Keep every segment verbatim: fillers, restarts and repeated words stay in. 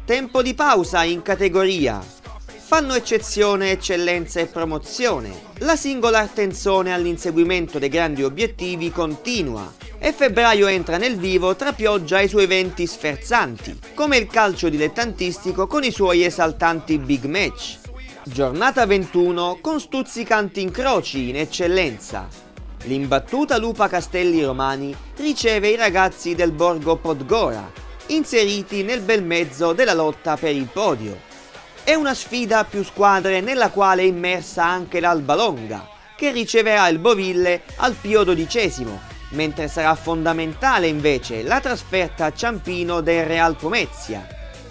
Tempo di pausa in categoria. Fanno eccezione eccellenza e promozione. La singola attenzione all'inseguimento dei grandi obiettivi continua e febbraio entra nel vivo tra pioggia e i suoi eventi sferzanti, come il calcio dilettantistico con i suoi esaltanti big match. Giornata ventuno con stuzzicanti incroci in eccellenza. L'imbattuta Lupa Castelli Romani riceve i ragazzi del Borgo Podgora, inseriti nel bel mezzo della lotta per il podio. È una sfida a più squadre nella quale è immersa anche l'Alba Longa, che riceverà il Boville al Pio dodicesimo, mentre sarà fondamentale invece la trasferta a Ciampino del Real Pomezia.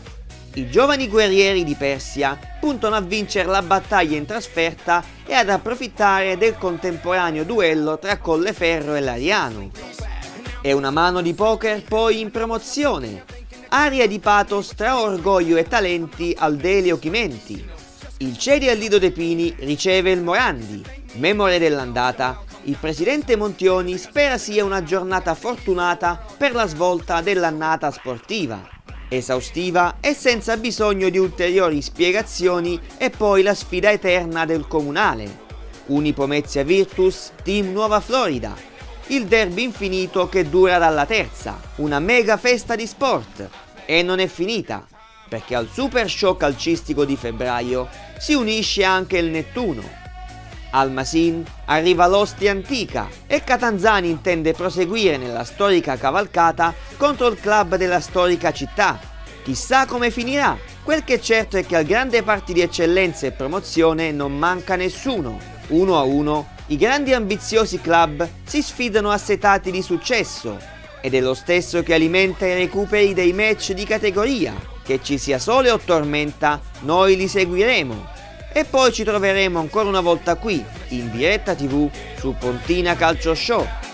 I giovani guerrieri di Persia puntano a vincere la battaglia in trasferta e ad approfittare del contemporaneo duello tra Colleferro e Lariano. E una mano di poker poi in promozione. Aria di pathos tra orgoglio e talenti al Delio Chimenti. Il Cedi al Lido dei Pini riceve il Morandi. Memore dell'andata, il presidente Montioni spera sia una giornata fortunata per la svolta dell'annata sportiva. Esaustiva e senza bisogno di ulteriori spiegazioni è poi la sfida eterna del comunale. Unipomezia Virtus Team Nuova Florida. Il derby infinito che dura dalla terza, una mega festa di sport. E non è finita, perché al super show calcistico di febbraio si unisce anche il Nettuno. Al Masin arriva l'Ostia Antica e Catanzani intende proseguire nella storica cavalcata contro il club della storica città. Chissà come finirà, quel che è certo è che al grande party di eccellenza e promozione non manca nessuno. Uno a uno i grandi ambiziosi club si sfidano assetati di successo ed è lo stesso che alimenta i recuperi dei match di categoria. Che ci sia sole o tormenta, noi li seguiremo. E poi ci troveremo ancora una volta qui, in diretta tivù, su Pontina Calcio Show.